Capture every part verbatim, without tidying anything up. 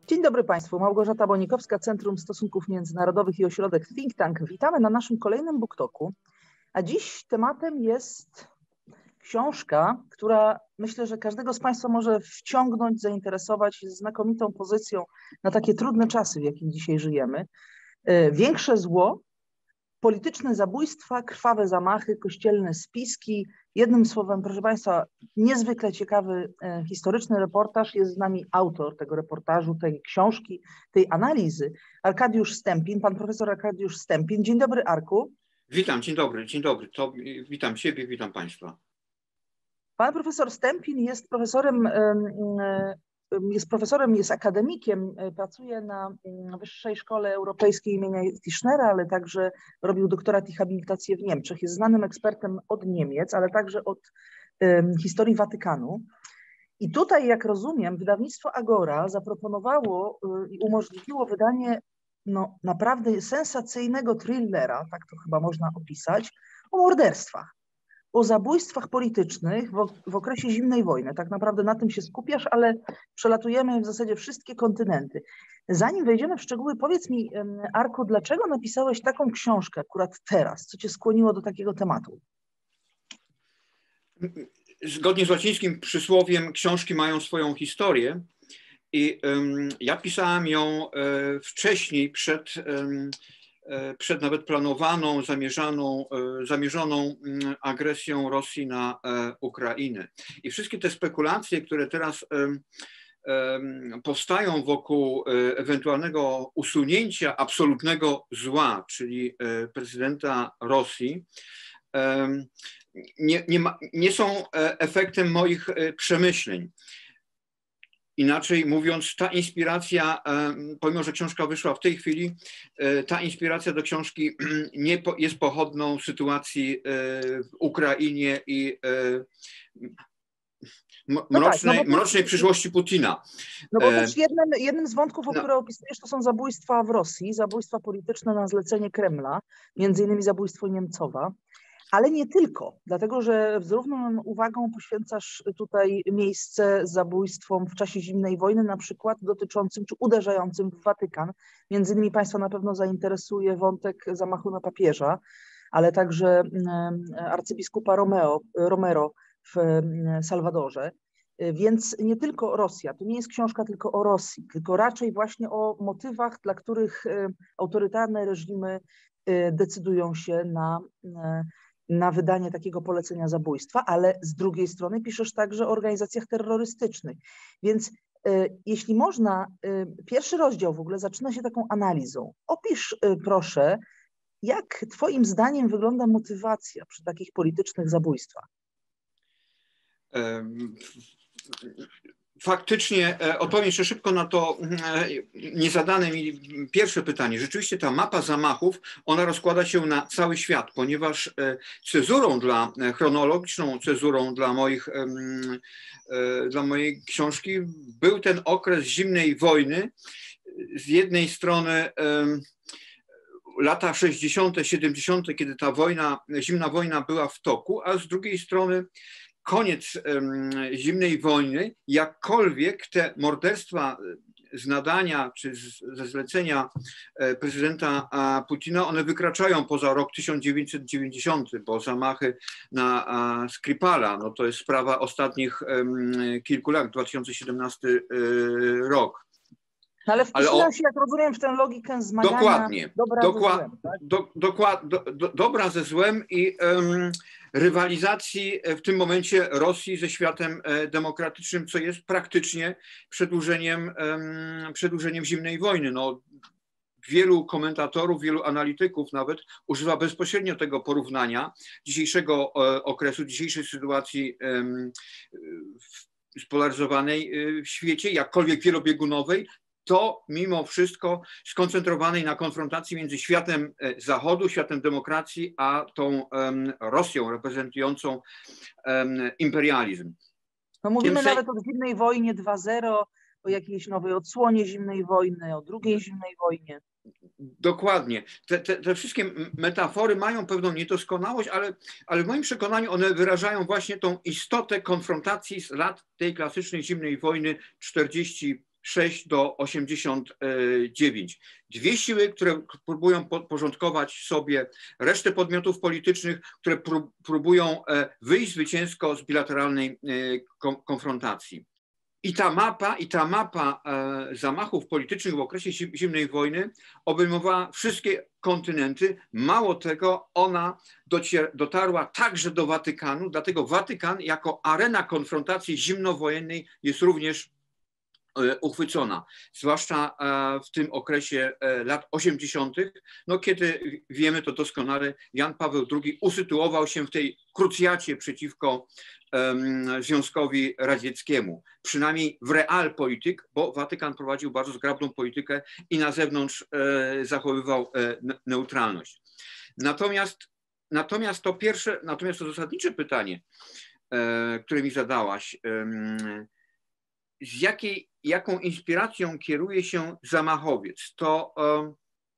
Dzień dobry Państwu. Małgorzata Bonikowska, Centrum Stosunków Międzynarodowych i Ośrodek Think Tank. Witamy na naszym kolejnym BookTalku. A dziś tematem jest książka, która myślę, że każdego z Państwa może wciągnąć, zainteresować, jest znakomitą pozycją na takie trudne czasy, w jakich dzisiaj żyjemy. Większe zło, polityczne zabójstwa, krwawe zamachy, kościelne spiski. Jednym słowem, proszę Państwa, niezwykle ciekawy e, historyczny reportaż. Jest z nami autor tego reportażu, tej książki, tej analizy, Arkadiusz Stempin, pan profesor Arkadiusz Stempin. Dzień dobry, Arku. Witam, dzień dobry, dzień dobry. To, witam Ciebie, witam Państwa. Pan profesor Stempin jest profesorem, e, jest profesorem, jest akademikiem, pracuje na Wyższej Szkole Europejskiej imienia Tischnera, ale także robił doktorat i habilitację w Niemczech. Jest znanym ekspertem od Niemiec, ale także od um, historii Watykanu. I tutaj, jak rozumiem, wydawnictwo Agora zaproponowało i y, umożliwiło wydanie no, naprawdę sensacyjnego thrillera, tak to chyba można opisać, o morderstwach. O zabójstwach politycznych w, w okresie zimnej wojny. Tak naprawdę na tym się skupiasz, ale przelatujemy w zasadzie wszystkie kontynenty. Zanim wejdziemy w szczegóły, powiedz mi, Arku, dlaczego napisałeś taką książkę akurat teraz? Co cię skłoniło do takiego tematu? Zgodnie z łacińskim przysłowiem, książki mają swoją historię i um, ja pisałem ją e, wcześniej, przed um, przed nawet planowaną, zamierzaną, zamierzoną agresją Rosji na Ukrainę. I wszystkie te spekulacje, które teraz powstają wokół ewentualnego usunięcia absolutnego zła, czyli prezydenta Rosji, nie, nie, ma, nie są efektem moich przemyśleń. Inaczej mówiąc, ta inspiracja, pomimo że książka wyszła w tej chwili, ta inspiracja do książki nie jest pochodną sytuacji w Ukrainie i mrocznej, no tak, no bo mrocznej przyszłości Putina. No bo też jednym, jednym z wątków, o no. które opisujesz, to są zabójstwa w Rosji, zabójstwa polityczne na zlecenie Kremla, między innymi zabójstwo Niemcowa. Ale nie tylko, dlatego że z równą uwagą poświęcasz tutaj miejsce zabójstwom w czasie zimnej wojny, na przykład dotyczącym czy uderzającym w Watykan. Między innymi Państwa na pewno zainteresuje wątek zamachu na papieża, ale także arcybiskupa Romeo, Romero w Salwadorze. Więc nie tylko Rosja, to nie jest książka tylko o Rosji, tylko raczej właśnie o motywach, dla których autorytarne reżimy decydują się na na wydanie takiego polecenia zabójstwa, ale z drugiej strony piszesz także o organizacjach terrorystycznych. Więc y, jeśli można, y, pierwszy rozdział w ogóle zaczyna się taką analizą. Opisz y, proszę, jak twoim zdaniem wygląda motywacja przy takich politycznych zabójstwach? Um. Faktycznie odpowiem jeszcze szybko na to niezadane mi pierwsze pytanie. Rzeczywiście ta mapa zamachów, ona rozkłada się na cały świat, ponieważ cezurą dla, chronologiczną cezurą dla moich, dla mojej książki był ten okres zimnej wojny. Z jednej strony lata sześćdziesiąte, siedemdziesiąte, kiedy ta wojna, zimna wojna była w toku, a z drugiej strony koniec um, zimnej wojny, jakkolwiek te morderstwa z nadania czy z, ze zlecenia prezydenta Putina, one wykraczają poza rok tysiąc dziewięćset dziewięćdziesiąty, bo zamachy na a, Skripala, no to jest sprawa ostatnich um, kilku lat, dwa tysiące siedemnasty y, rok. No ale wpisał się, jak rozumiem, w tę logikę zmagania dokładnie, dobra dokład, ze złem. Tak? Do, dokład, do, do, dobra ze złem i um, rywalizacji w tym momencie Rosji ze światem demokratycznym, co jest praktycznie przedłużeniem, um, przedłużeniem zimnej wojny. No, wielu komentatorów, wielu analityków nawet używa bezpośrednio tego porównania dzisiejszego okresu, dzisiejszej sytuacji um, spolaryzowanej w świecie, jakkolwiek wielobiegunowej, to mimo wszystko skoncentrowanej na konfrontacji między światem Zachodu, światem demokracji, a tą um, Rosją reprezentującą um, imperializm. No mówimy Tym nawet o zimnej wojnie dwa zero, o jakiejś nowej odsłonie zimnej wojny, o drugiej zimnej wojnie. Dokładnie. Te, te, te wszystkie metafory mają pewną niedoskonałość, ale, ale w moim przekonaniu one wyrażają właśnie tą istotę konfrontacji z lat tej klasycznej zimnej wojny czterdzieści sześć do osiemdziesiąt dziewięć. Dwie siły, które próbują podporządkować sobie resztę podmiotów politycznych, które próbują wyjść zwycięsko z bilateralnej konfrontacji. I ta mapa, i ta mapa zamachów politycznych w okresie zimnej wojny obejmowała wszystkie kontynenty. Mało tego, ona docier, dotarła także do Watykanu, dlatego Watykan jako arena konfrontacji zimnowojennej jest również uchwycona, zwłaszcza w tym okresie lat osiemdziesiątych, no kiedy wiemy to doskonale, Jan Paweł drugi usytuował się w tej krucjacie przeciwko um, Związkowi Radzieckiemu, przynajmniej w realpolitik, bo Watykan prowadził bardzo zgrabną politykę i na zewnątrz e, zachowywał e, neutralność. Natomiast, natomiast to pierwsze, natomiast to zasadnicze pytanie, e, które mi zadałaś, e, z jakiej, jaką inspiracją kieruje się zamachowiec, to um,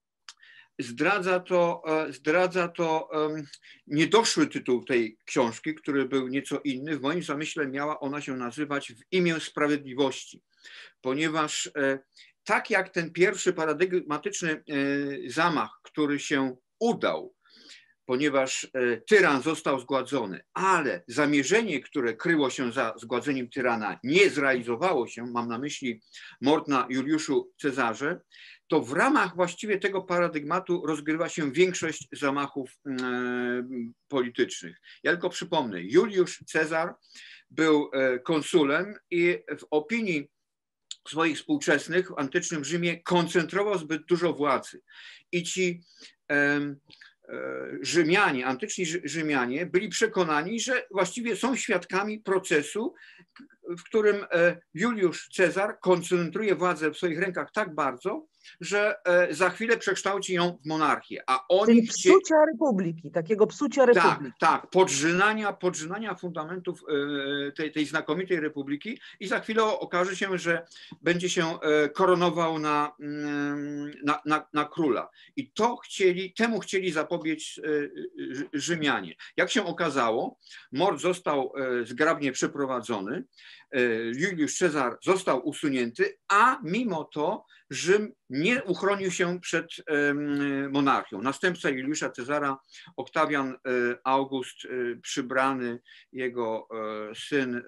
zdradza to, um, zdradza to um, niedoszły tytuł tej książki, który był nieco inny. W moim zamyśle miała ona się nazywać W imię sprawiedliwości, ponieważ e, tak jak ten pierwszy paradygmatyczny e, zamach, który się udał, ponieważ tyran został zgładzony, ale zamierzenie, które kryło się za zgładzeniem tyrana, nie zrealizowało się, mam na myśli mord na Juliuszu Cezarze, to w ramach właściwie tego paradygmatu rozgrywa się większość zamachów e, politycznych. Ja tylko przypomnę, Juliusz Cezar był konsulem i w opinii swoich współczesnych w antycznym Rzymie koncentrował zbyt dużo władzy. I ci e, Rzymianie, antyczni Rzymianie byli przekonani, że właściwie są świadkami procesu, w którym Juliusz Cezar koncentruje władzę w swoich rękach tak bardzo, że za chwilę przekształci ją w monarchię. A oni Czyli psucia republiki, takiego psucia republiki. Tak, tak, podrzynania, podrzynania fundamentów tej, tej znakomitej republiki i za chwilę okaże się, że będzie się koronował na, na, na, na króla. I to chcieli, temu chcieli zapobiec Rzymianie. Jak się okazało, mord został zgrabnie przeprowadzony, Juliusz Cezar został usunięty, a mimo to Rzym nie uchronił się przed monarchią. Następca Juliusza Cezara, Oktawian August, przybrany, jego syn,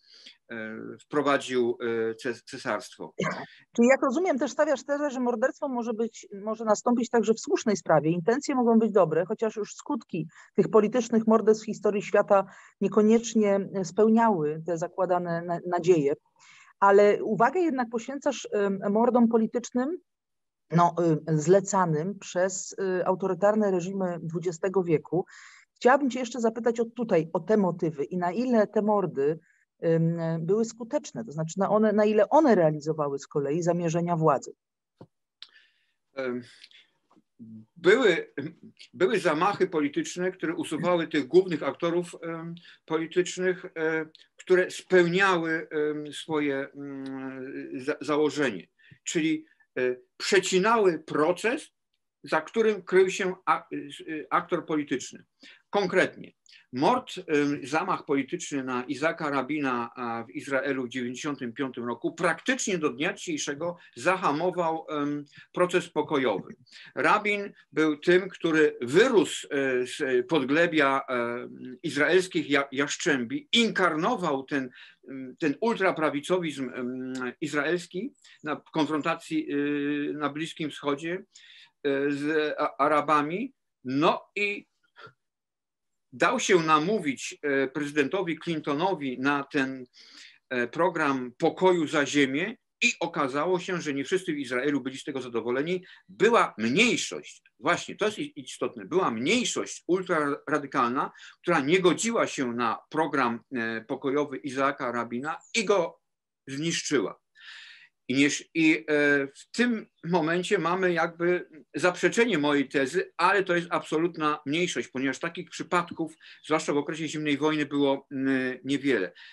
wprowadził cesarstwo. Czyli jak rozumiem, też stawiasz tezę, że morderstwo może być, może nastąpić także w słusznej sprawie. Intencje mogą być dobre, chociaż już skutki tych politycznych morderstw w historii świata niekoniecznie spełniały te zakładane nadzieje. Ale uwagę jednak poświęcasz mordom politycznym, no, zlecanym przez autorytarne reżimy dwudziestego wieku. Chciałabym cię jeszcze zapytać od tutaj o te motywy i na ile te mordy były skuteczne, to znaczy na, one, na ile one realizowały z kolei zamierzenia władzy. Były, były zamachy polityczne, które usuwały tych głównych aktorów um, politycznych, um, które spełniały um, swoje um, za, założenie, czyli um, przecinały proces, za którym krył się ak, aktor polityczny. Konkretnie, mord, um, zamach polityczny na Isaka Rabina w Izraelu w dziewięćdziesiątym piątym roku praktycznie do dnia dzisiejszego zahamował um, proces pokojowy. Rabin był tym, który wyrósł z podglebia um, izraelskich jaszczębi, inkarnował ten, um, ten ultraprawicowizm um, izraelski na konfrontacji um, na Bliskim Wschodzie um, z Arabami, no i dał się namówić prezydentowi Clintonowi na ten program pokoju za ziemię i okazało się, że nie wszyscy w Izraelu byli z tego zadowoleni. Była mniejszość, właśnie to jest istotne, była mniejszość ultraradykalna, która nie godziła się na program pokojowy Isaka Rabina i go zniszczyła. I w tym momencie mamy jakby zaprzeczenie mojej tezy, ale to jest absolutna mniejszość, ponieważ takich przypadków, zwłaszcza w okresie zimnej wojny, było niewiele.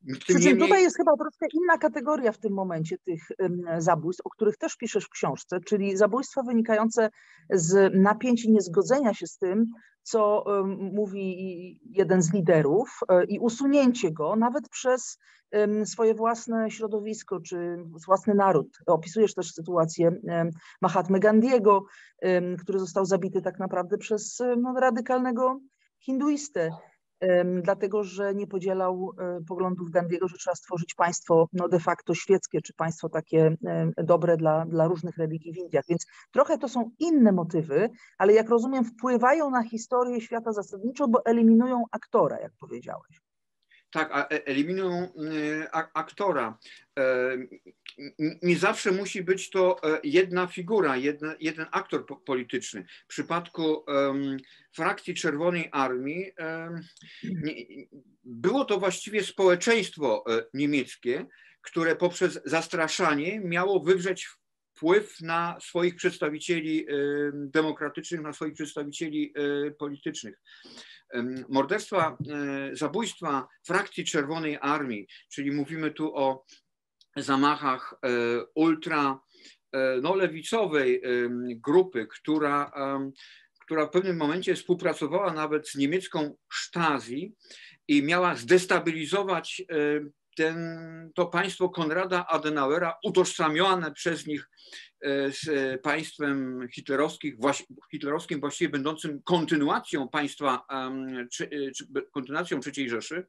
Przy czym niemniej... tutaj jest chyba troszkę inna kategoria w tym momencie tych zabójstw, o których też piszesz w książce, czyli zabójstwa wynikające z napięć i niezgodzenia się z tym, co mówi jeden z liderów i usunięcie go nawet przez swoje własne środowisko czy własny naród. Opisujesz też sytuację Mahatmy Gandiego, który został zabity tak naprawdę przez no, radykalnego hinduistę, dlatego że nie podzielał poglądów Gandiego, że trzeba stworzyć państwo no, de facto świeckie, czy państwo takie dobre dla, dla różnych religii w Indiach. Więc trochę to są inne motywy, ale jak rozumiem wpływają na historię świata zasadniczo, bo eliminują aktora, jak powiedziałeś. Tak, a eliminują aktora. Nie zawsze musi być to jedna figura, jedna, jeden aktor polityczny. W przypadku um, frakcji Czerwonej Armii um, nie, było to właściwie społeczeństwo niemieckie, które poprzez zastraszanie miało wywrzeć wpływ na swoich przedstawicieli demokratycznych, na swoich przedstawicieli politycznych. Morderstwa, zabójstwa frakcji Czerwonej Armii, czyli mówimy tu o zamachach ultra no, lewicowej grupy, która, która w pewnym momencie współpracowała nawet z niemiecką Stasi i miała zdestabilizować ten, to państwo Konrada Adenauera, utożsamione przez nich z państwem hitlerowskim, hitlerowskim właściwie będącym kontynuacją państwa, kontynuacją trzeciej Rzeszy,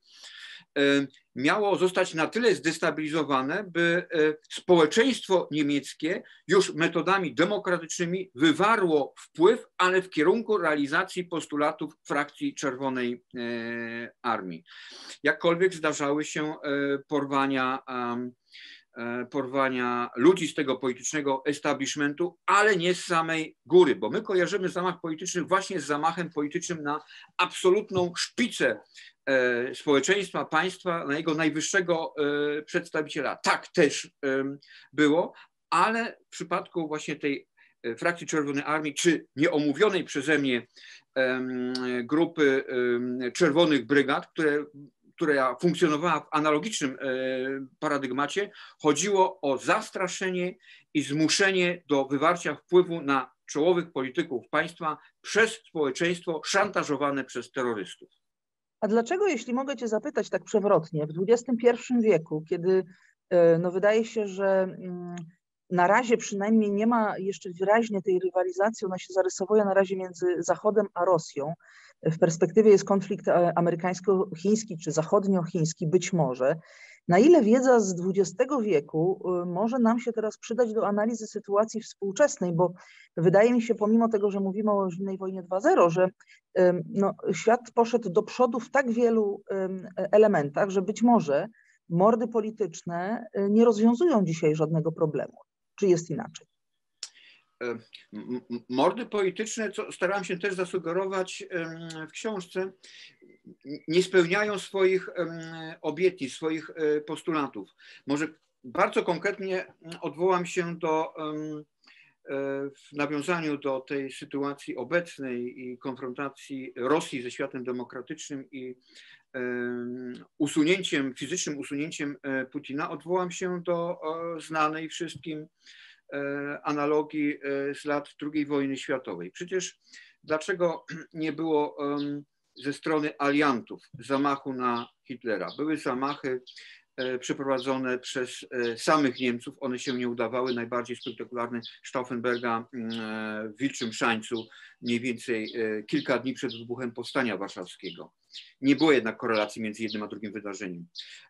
miało zostać na tyle zdestabilizowane, by społeczeństwo niemieckie już metodami demokratycznymi wywarło wpływ, ale w kierunku realizacji postulatów frakcji Czerwonej Armii. Jakkolwiek zdarzały się porwania, porwania ludzi z tego politycznego establishmentu, ale nie z samej góry, bo my kojarzymy zamach polityczny właśnie z zamachem politycznym na absolutną szpicę społeczeństwa, państwa, na jego najwyższego przedstawiciela. Tak też było, ale w przypadku właśnie tej frakcji Czerwonej Armii, czy nieomówionej przeze mnie grupy Czerwonych Brygad, które, która funkcjonowała w analogicznym paradygmacie, chodziło o zastraszenie i zmuszenie do wywarcia wpływu na czołowych polityków państwa przez społeczeństwo szantażowane przez terrorystów. A dlaczego, jeśli mogę cię zapytać tak przewrotnie, w dwudziestym pierwszym wieku, kiedy no, wydaje się, że na razie przynajmniej nie ma jeszcze wyraźnie tej rywalizacji, ona się zarysowuje na razie między Zachodem a Rosją, w perspektywie jest konflikt amerykańsko-chiński czy zachodnio-chiński być może, na ile wiedza z dwudziestego wieku może nam się teraz przydać do analizy sytuacji współczesnej, bo wydaje mi się, pomimo tego, że mówimy o zimnej wojnie dwa zero, że no, świat poszedł do przodu w tak wielu elementach, że być może mordy polityczne nie rozwiązują dzisiaj żadnego problemu. Czy jest inaczej? Mordy polityczne, co starałem się też zasugerować w książce, nie spełniają swoich obietnic, swoich postulatów. Może bardzo konkretnie odwołam się do, w nawiązaniu do tej sytuacji obecnej i konfrontacji Rosji ze światem demokratycznym i usunięciem, fizycznym usunięciem Putina, odwołam się do znanej wszystkim analogii z lat drugiej wojny światowej. Przecież dlaczego nie było ze strony aliantów zamachu na Hitlera? Były zamachy przeprowadzone przez samych Niemców, one się nie udawały. Najbardziej spektakularny Stauffenberga w Wilczym Szańcu, mniej więcej kilka dni przed wybuchem Powstania Warszawskiego. Nie było jednak korelacji między jednym a drugim wydarzeniem.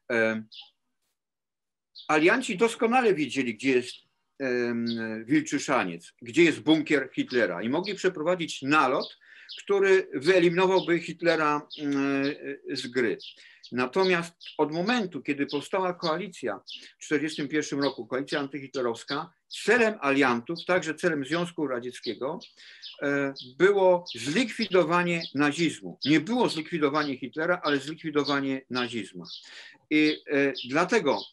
Alianci doskonale wiedzieli, gdzie jest Wilczy Szaniec, gdzie jest bunkier Hitlera i mogli przeprowadzić nalot, który wyeliminowałby Hitlera z gry. Natomiast od momentu, kiedy powstała koalicja w tysiąc dziewięćset czterdziestym pierwszym roku, koalicja antyhitlerowska, celem aliantów, także celem Związku Radzieckiego, było zlikwidowanie nazizmu. Nie było zlikwidowanie Hitlera, ale zlikwidowanie nazizmu. I dlatego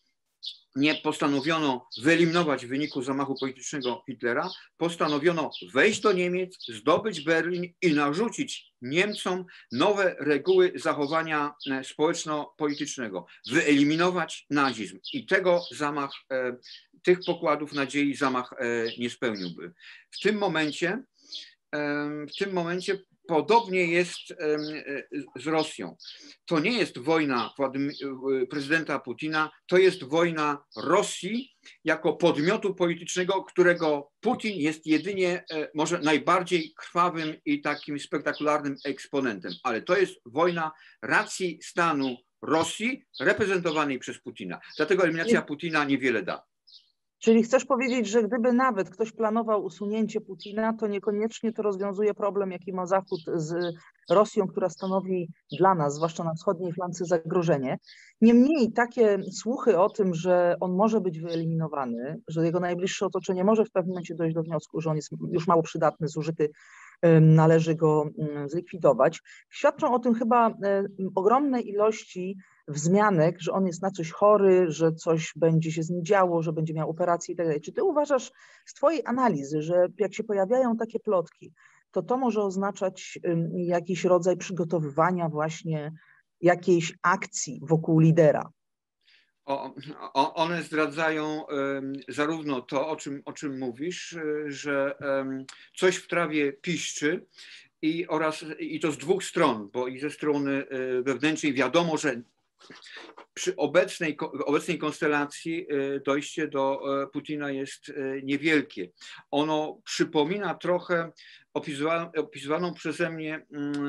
nie postanowiono wyeliminować w wyniku zamachu politycznego Hitlera, postanowiono wejść do Niemiec, zdobyć Berlin i narzucić Niemcom nowe reguły zachowania społeczno-politycznego, wyeliminować nazizm. I tego zamach, tych pokładów nadziei zamach nie spełniłby. W tym momencie, w tym momencie podobnie jest z Rosją. To nie jest wojna prezydenta Putina, to jest wojna Rosji jako podmiotu politycznego, którego Putin jest jedynie może najbardziej krwawym i takim spektakularnym eksponentem. Ale to jest wojna racji stanu Rosji reprezentowanej przez Putina. Dlatego eliminacja Putina niewiele da. Czyli chcesz powiedzieć, że gdyby nawet ktoś planował usunięcie Putina, to niekoniecznie to rozwiązuje problem, jaki ma Zachód z Rosją, która stanowi dla nas, zwłaszcza na wschodniej flance, zagrożenie. Niemniej takie słuchy o tym, że on może być wyeliminowany, że jego najbliższe otoczenie może w pewnym momencie dojść do wniosku, że on jest już mało przydatny, zużyty, należy go zlikwidować, świadczą o tym chyba ogromne ilości wzmianek, że on jest na coś chory, że coś będzie się z nim działo, że będzie miał operację i tak dalej. Czy ty uważasz z twojej analizy, że jak się pojawiają takie plotki, to to może oznaczać jakiś rodzaj przygotowywania właśnie jakiejś akcji wokół lidera? O, o, one zdradzają um, zarówno to, o czym, o czym mówisz, że um, coś w trawie piszczy i, oraz, i to z dwóch stron, bo i ze strony wewnętrznej wiadomo, że przy obecnej, obecnej konstelacji dojście do Putina jest niewielkie. Ono przypomina trochę opisywaną przeze mnie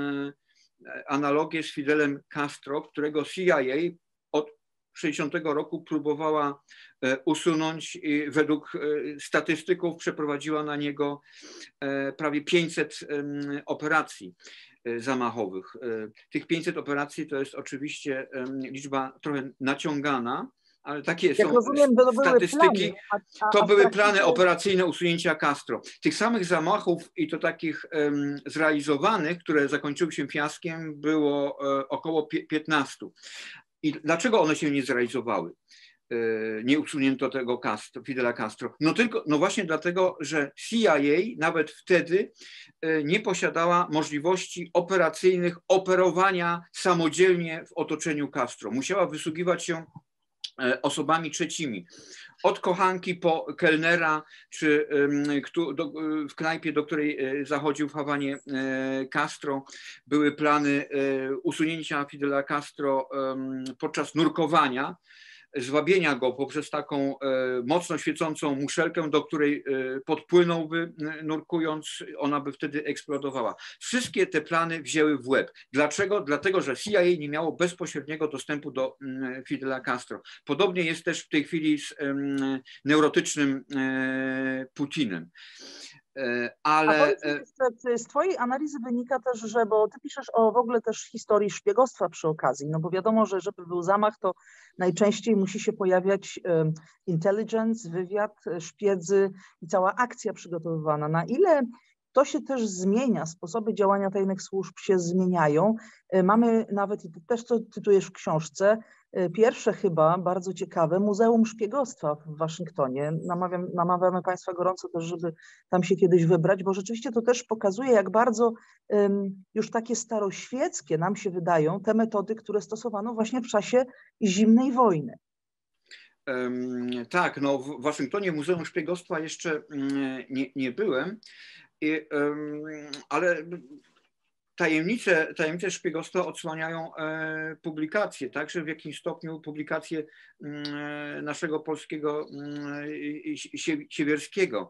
analogię z Fidelem Castro, którego C I A od tysiąc dziewięćset sześćdziesiątego roku próbowała usunąć i według statystyków przeprowadziła na niego prawie pięćset operacji zamachowych. Tych pięćset operacji to jest oczywiście liczba trochę naciągana, ale takie Jak są rozumiem, to statystyki. Były plany, a, a, to a były praktyce... plany operacyjne usunięcia Castro. Tych samych zamachów i to takich um, zrealizowanych, które zakończyły się fiaskiem, było um, około piętnaście. I dlaczego one się nie zrealizowały? Nie usunięto tego Castro, Fidela Castro. No tylko, no właśnie dlatego, że C I A nawet wtedy nie posiadała możliwości operacyjnych operowania samodzielnie w otoczeniu Castro. Musiała wysługiwać się osobami trzecimi. Od kochanki po kelnera, czy do, w knajpie, do której zachodził w Hawanie Castro, były plany usunięcia Fidela Castro podczas nurkowania, zwabienia go poprzez taką mocno świecącą muszelkę, do której podpłynąłby nurkując, ona by wtedy eksplodowała. Wszystkie te plany wzięły w łeb. Dlaczego? Dlatego, że C I A nie miało bezpośredniego dostępu do Fidela Castro. Podobnie jest też w tej chwili z neurotycznym Putinem. Ale... A jeszcze, z twojej analizy wynika też, że, bo ty piszesz o w ogóle też historii szpiegostwa przy okazji, no bo wiadomo, że żeby był zamach, to najczęściej musi się pojawiać intelligence, wywiad, szpiedzy i cała akcja przygotowywana. Na ile to się też zmienia, sposoby działania tajnych służb się zmieniają. Mamy nawet, i ty też to cytujesz w książce, pierwsze chyba, bardzo ciekawe, Muzeum Szpiegostwa w Waszyngtonie. Namawiam, namawiamy Państwa gorąco też, żeby tam się kiedyś wybrać, bo rzeczywiście to też pokazuje, jak bardzo um, już takie staroświeckie nam się wydają te metody, które stosowano właśnie w czasie zimnej wojny. Um, tak, no w Waszyngtonie Muzeum Szpiegostwa jeszcze nie, nie byłem, i, um, ale... Tajemnice, tajemnice szpiegostwa odsłaniają e, publikacje, także w jakimś stopniu publikacje e, naszego polskiego e, siewierskiego.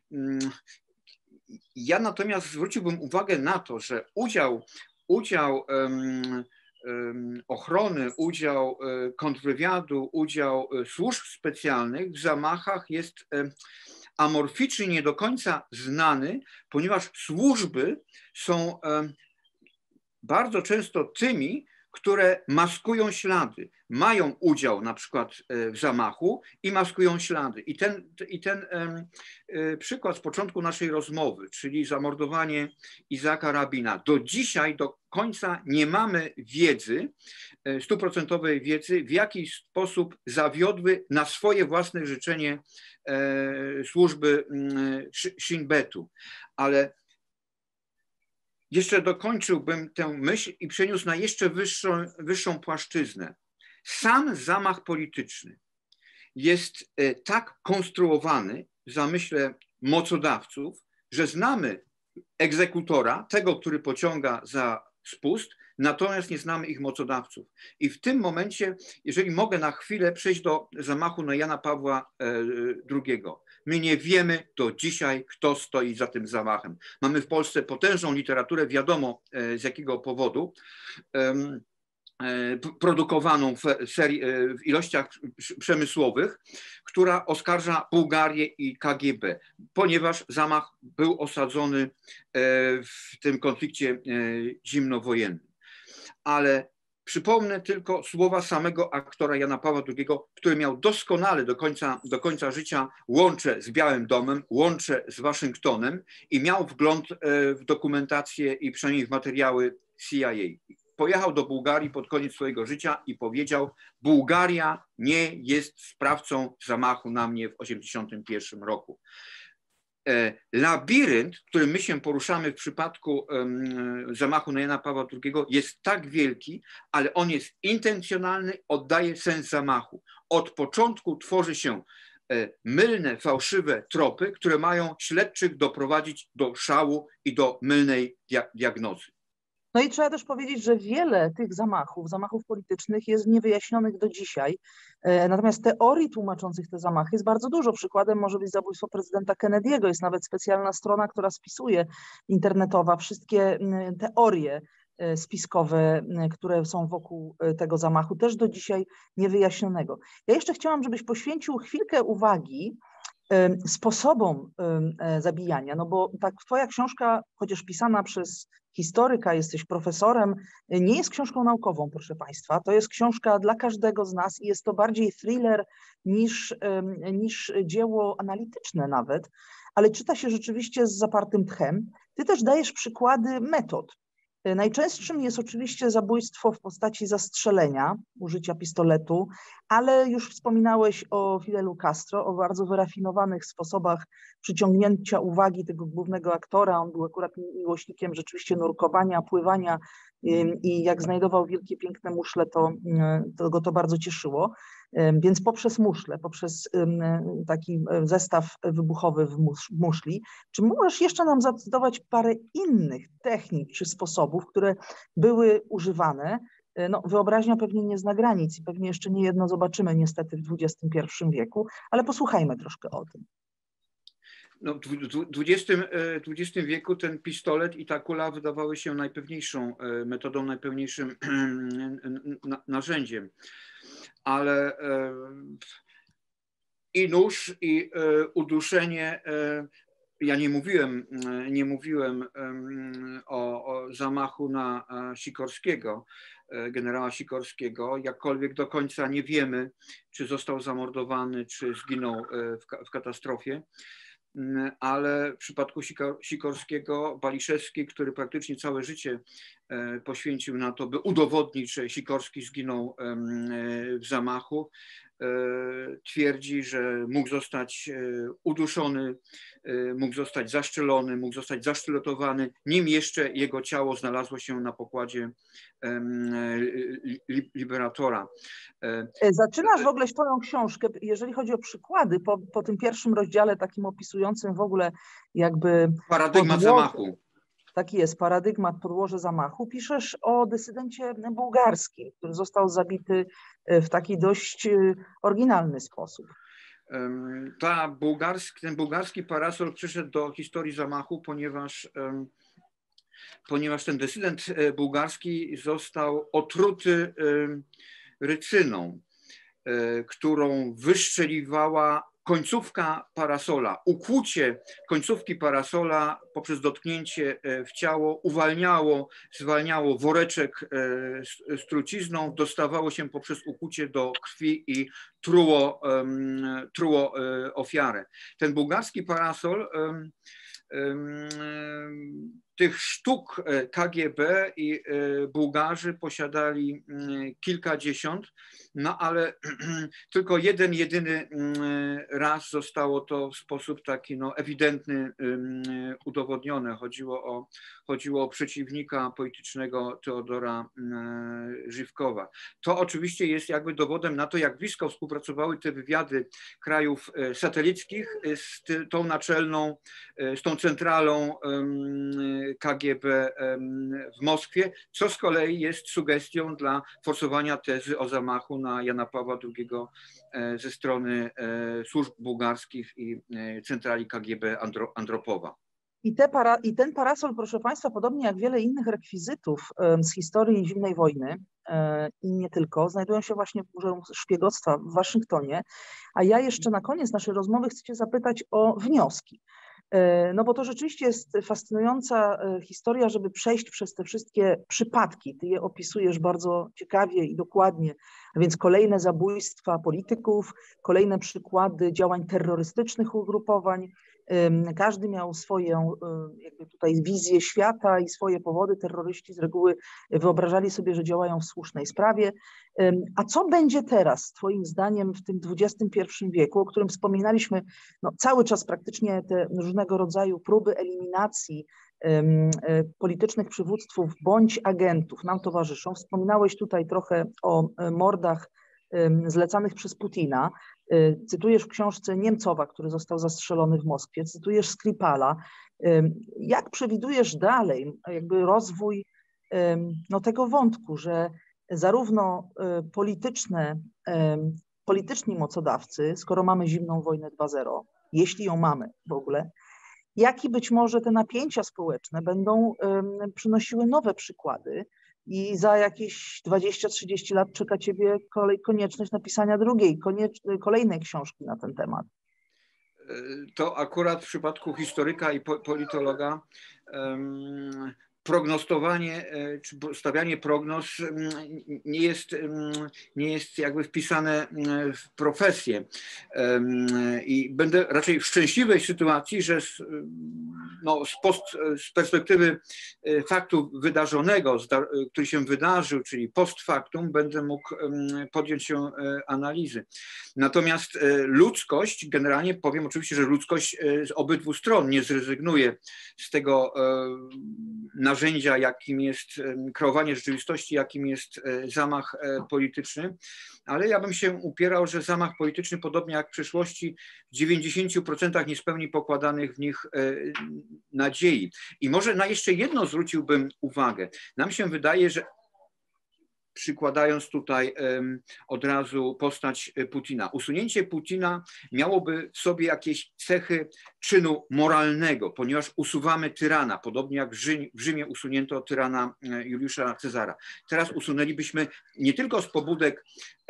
Ja natomiast zwróciłbym uwagę na to, że udział, udział e, e, ochrony, udział e, kontrwywiadu, udział e, służb specjalnych w zamachach jest e, amorficzny, nie do końca znany, ponieważ służby są e, bardzo często tymi, które maskują ślady, mają udział na przykład w zamachu i maskują ślady. I ten, i ten przykład z początku naszej rozmowy, czyli zamordowanie Isaaca Rabina, do dzisiaj, do końca nie mamy wiedzy, stuprocentowej wiedzy, w jaki sposób zawiodły na swoje własne życzenie służby Shin Betu. Ale jeszcze dokończyłbym tę myśl i przeniósł na jeszcze wyższą, wyższą płaszczyznę. Sam zamach polityczny jest tak konstruowany w zamyśle mocodawców, że znamy egzekutora, tego, który pociąga za spust, natomiast nie znamy ich mocodawców. I w tym momencie, jeżeli mogę na chwilę przejść do zamachu na Jana Pawła drugiego. My nie wiemy do dzisiaj, kto stoi za tym zamachem. Mamy w Polsce potężną literaturę, wiadomo z jakiego powodu, produkowaną w, serii, w ilościach przemysłowych, która oskarża Bułgarię i K G B, ponieważ zamach był osadzony w tym konflikcie zimnowojennym. Ale przypomnę tylko słowa samego aktora Jana Pawła drugiego, który miał doskonale do końca, do końca życia łącze z Białym Domem, łącze z Waszyngtonem i miał wgląd w dokumentację i przynajmniej w materiały C I A. Pojechał do Bułgarii pod koniec swojego życia i powiedział: Bułgaria nie jest sprawcą zamachu na mnie w tysiąc dziewięćset osiemdziesiątym pierwszym roku. Labirynt, w którym my się poruszamy w przypadku zamachu na Jana Pawła drugiego, jest tak wielki, ale on jest intencjonalny, oddaje sens zamachu. Od początku tworzy się mylne, fałszywe tropy, które mają śledczych doprowadzić do szału i do mylnej diagnozy. No i trzeba też powiedzieć, że wiele tych zamachów, zamachów politycznych jest niewyjaśnionych do dzisiaj. Natomiast teorii tłumaczących te zamachy jest bardzo dużo. Przykładem może być zabójstwo prezydenta Kennedy'ego. Jest nawet specjalna strona, która spisuje, internetowa, wszystkie teorie spiskowe, które są wokół tego zamachu, też do dzisiaj niewyjaśnionego. Ja jeszcze chciałam, żebyś poświęcił chwilkę uwagi sposobom zabijania, no bo tak twoja książka, chociaż pisana przez historyka, jesteś profesorem, nie jest książką naukową, proszę państwa, to jest książka dla każdego z nas i jest to bardziej thriller niż, niż dzieło analityczne nawet, ale czyta się rzeczywiście z zapartym tchem. Ty też dajesz przykłady metod. Najczęstszym jest oczywiście zabójstwo w postaci zastrzelenia, użycia pistoletu, ale już wspominałeś o Fidelu Castro, o bardzo wyrafinowanych sposobach przyciągnięcia uwagi tego głównego aktora. On był akurat miłośnikiem rzeczywiście nurkowania, pływania i jak znajdował wielkie, piękne muszle, to, to go to bardzo cieszyło. Więc poprzez muszle, poprzez taki zestaw wybuchowy w muszli, czy możesz jeszcze nam zacytować parę innych technik czy sposobów, które były używane? No, wyobraźnia pewnie nie zna granic i pewnie jeszcze nie jedno zobaczymy niestety w dwudziestym pierwszym wieku, ale posłuchajmy troszkę o tym. No, w dwudziestym wieku ten pistolet i ta kula wydawały się najpewniejszą metodą, najpewniejszym narzędziem. Ale i nóż, i uduszenie. Ja nie mówiłem, nie mówiłem o, o zamachu na Sikorskiego, generała Sikorskiego, jakkolwiek do końca nie wiemy, czy został zamordowany, czy zginął w, w katastrofie. Ale w przypadku Sikorskiego Baliszewski, który praktycznie całe życie poświęcił na to, by udowodnić, że Sikorski zginął w zamachu, twierdzi, że mógł zostać uduszony, mógł zostać zaszczelony, mógł zostać zasztyletowany, nim jeszcze jego ciało znalazło się na pokładzie Liberatora. Zaczynasz w ogóle swoją książkę, jeżeli chodzi o przykłady, po, po tym pierwszym rozdziale takim opisującym w ogóle jakby... Paradygmat podłoże, zamachu. Taki jest, paradygmat, podłoże zamachu. Piszesz o dysydencie bułgarskim, który został zabity w taki dość oryginalny sposób. Ta bułgarski, ten bułgarski parasol przyszedł do historii zamachu, ponieważ, ponieważ ten dysydent bułgarski został otruty rycyną, którą wyszczeliwała końcówka parasola, ukłucie końcówki parasola poprzez dotknięcie w ciało uwalniało, zwalniało woreczek z trucizną, dostawało się poprzez ukłucie do krwi i truło, truło ofiarę. Ten bułgarski parasol, tych sztuk K G B i Bułgarzy posiadali kilkadziesiąt, no ale tylko jeden, jedyny raz zostało to w sposób taki no, ewidentny udowodnione. Chodziło o, chodziło o przeciwnika politycznego Teodora Żywkowa. To oczywiście jest jakby dowodem na to, jak blisko współpracowały te wywiady krajów satelickich z tą naczelną, z tą centralą K G B w Moskwie, co z kolei jest sugestią dla forsowania tezy o zamachu na Jana Pawła drugiego ze strony służb bułgarskich i centrali K G B Andro, Andropowa. I, te para, I ten parasol, proszę Państwa, podobnie jak wiele innych rekwizytów z historii zimnej wojny i nie tylko, znajdują się właśnie w Muzeum Szpiegostwa w Waszyngtonie. A ja jeszcze na koniec naszej rozmowy chcę Cię zapytać o wnioski. No bo to rzeczywiście jest fascynująca historia, żeby przejść przez te wszystkie przypadki. Ty je opisujesz bardzo ciekawie i dokładnie, a więc kolejne zabójstwa polityków, kolejne przykłady działań terrorystycznych ugrupowań. Każdy miał swoją jakby tutaj wizję świata i swoje powody. Terroryści z reguły wyobrażali sobie, że działają w słusznej sprawie. A co będzie teraz, Twoim zdaniem, w tym dwudziestym pierwszym wieku, o którym wspominaliśmy, no, cały czas praktycznie te różnego rodzaju próby eliminacji um, politycznych przywódców bądź agentów nam towarzyszą. Wspominałeś tutaj trochę o mordach um, zlecanych przez Putina. Cytujesz w książce Niemcowa, który został zastrzelony w Moskwie, cytujesz Skripala. Jak przewidujesz dalej jakby rozwój no, tego wątku, że zarówno polityczne, polityczni mocodawcy, skoro mamy zimną wojnę dwa zero, jeśli ją mamy w ogóle, jak i być może te napięcia społeczne będą przynosiły nowe przykłady i za jakieś dwadzieścia trzydzieści lat czeka Ciebie kolej, konieczność napisania drugiej, koniecz, kolejnej książki na ten temat. To akurat w przypadku historyka i politologa um, prognostowanie czy stawianie prognoz nie jest, nie jest jakby wpisane w profesję. I będę raczej w szczęśliwej sytuacji, że z, no, z, post, z perspektywy faktu wydarzonego, który się wydarzył, czyli post factum, będę mógł podjąć się analizy. Natomiast ludzkość, generalnie powiem oczywiście, że ludzkość z obydwu stron nie zrezygnuje z tego narzędzia, jakim jest kreowanie rzeczywistości, jakim jest zamach polityczny, ale ja bym się upierał, że zamach polityczny, podobnie jak w przeszłości, w dziewięćdziesięciu procentach nie spełni pokładanych w nich nadziei. I może na jeszcze jedno zwróciłbym uwagę. Nam się wydaje, że przykładając tutaj od razu postać Putina. Usunięcie Putina miałoby w sobie jakieś cechy czynu moralnego, ponieważ usuwamy tyrana, podobnie jak w Rzymie usunięto tyrana Juliusza Cezara. Teraz usunęlibyśmy nie tylko z pobudek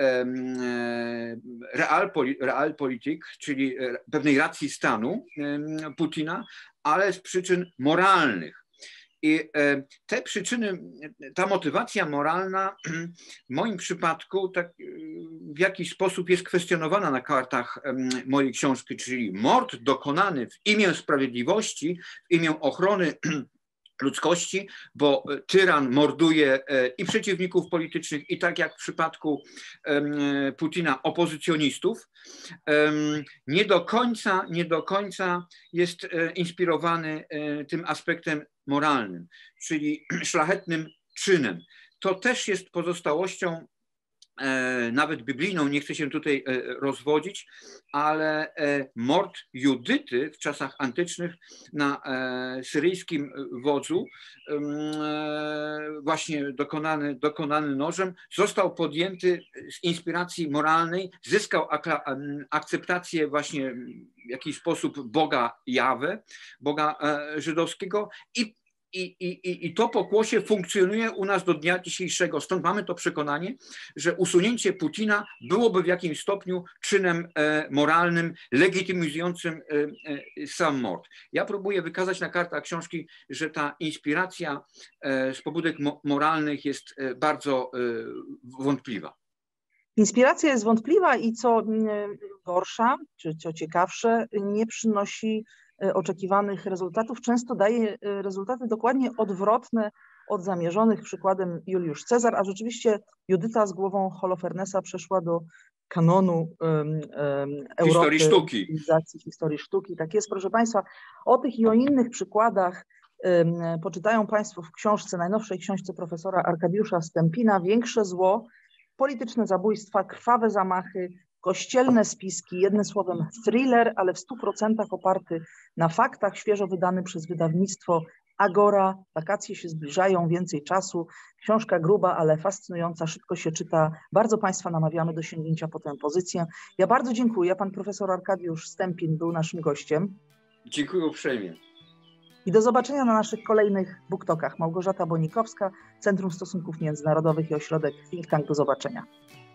realpolitik, czyli pewnej racji stanu Putina, ale z przyczyn moralnych. I te przyczyny, ta motywacja moralna w moim przypadku tak w jakiś sposób jest kwestionowana na kartach mojej książki, czyli mord dokonany w imię sprawiedliwości, w imię ochrony ludzkości, bo tyran morduje i przeciwników politycznych, i tak jak w przypadku Putina, opozycjonistów, nie do końca, nie do końca jest inspirowany tym aspektem moralnym, czyli szlachetnym czynem. To też jest pozostałością nawet biblijną, nie chcę się tutaj rozwodzić, ale mord Judyty w czasach antycznych na syryjskim wodzu, właśnie dokonany, dokonany nożem, został podjęty z inspiracji moralnej, zyskał akceptację właśnie w jakiś sposób Boga Jahwe, Boga żydowskiego, i I, i, I to pokłosie funkcjonuje u nas do dnia dzisiejszego. Stąd mamy to przekonanie, że usunięcie Putina byłoby w jakimś stopniu czynem moralnym, legitymizującym sam mord. Ja próbuję wykazać na kartach książki, że ta inspiracja z pobudek moralnych jest bardzo wątpliwa. Inspiracja jest wątpliwa i co gorsza, czy co ciekawsze, nie przynosi oczekiwanych rezultatów. Często daje rezultaty dokładnie odwrotne od zamierzonych. Przykładem Juliusz Cezar, a rzeczywiście Judyta z głową Holofernesa przeszła do kanonu um, um, Europy, historii sztuki. Cywilizacji, historii sztuki. Tak jest, proszę Państwa. O tych i o innych przykładach um, poczytają Państwo w książce, najnowszej książce profesora Arkadiusza Stępina Większe zło, polityczne zabójstwa, krwawe zamachy, kościelne spiski, jednym słowem thriller, ale w stu procentach oparty na faktach, świeżo wydany przez wydawnictwo Agora. Wakacje się zbliżają, więcej czasu. Książka gruba, ale fascynująca, szybko się czyta. Bardzo Państwa namawiamy do sięgnięcia po tę pozycję. Ja bardzo dziękuję. Pan profesor Arkadiusz Stępin był naszym gościem. Dziękuję uprzejmie. I do zobaczenia na naszych kolejnych BookTokach. Małgorzata Bonikowska, Centrum Stosunków Międzynarodowych i Ośrodek Think Tank. Do zobaczenia.